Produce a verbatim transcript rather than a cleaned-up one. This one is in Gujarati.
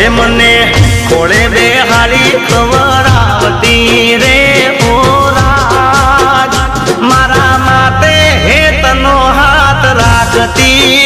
મને ખોળે બેહાડી ખવડાવતી રે ઓ રાજ મારા માતે હેતનો હાથ રાખતી